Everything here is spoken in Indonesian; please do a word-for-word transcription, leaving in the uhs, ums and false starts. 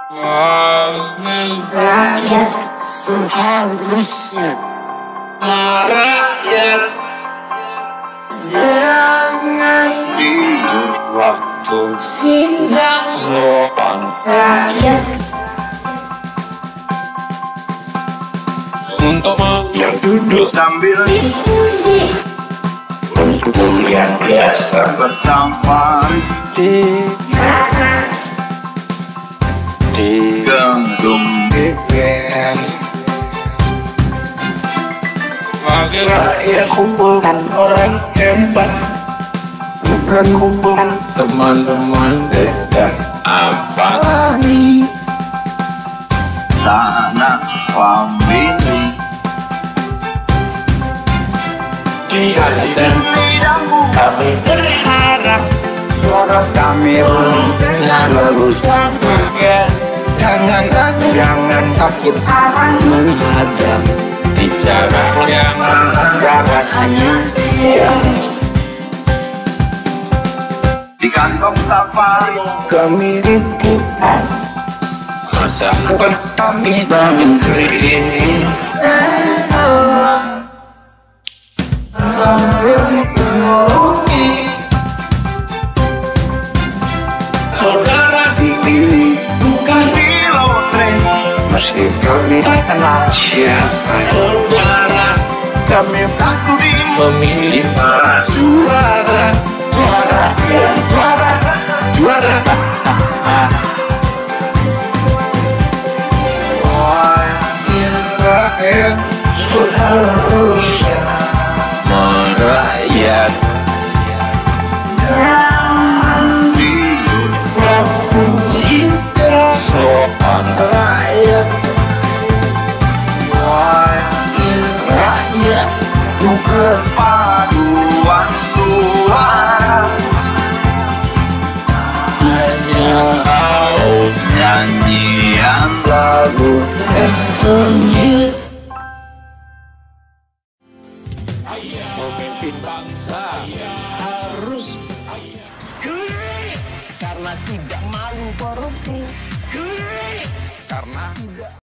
Wakil rakyat seharusnya rakyat jangan di waktu sidang soal rakyat untuk yang duduk sambil diskusi untuk yang biasa bersama di sana di gedung D P R. Wakil rakyat kumpulkan orang hebat, bukan kumpulkan teman-teman dekat. Apa lagi sana family di hati dan lidahmu kami berharap suara kami mendengar lagu sampaikan. Jangan ragu, jangan takut akan menghadap bicara yang jangan hanya diam. Di kantong safari kami rindukan masa depan kami bangun ini. Sambil menunggu saudara dipilih bukan di lotre, meski kami tak kenal siapa saudara. Kami takut memilih para juara, juara, juara, juara. Wakil rakyat seharusnya merakyat. Soal rakyat, wakil rakyat, bukan paduan suara. Hanya kau nyanyian lagu terpenuh. Pemimpin bangsa harus klik karena tidak malu korupsi. Klik karena tidak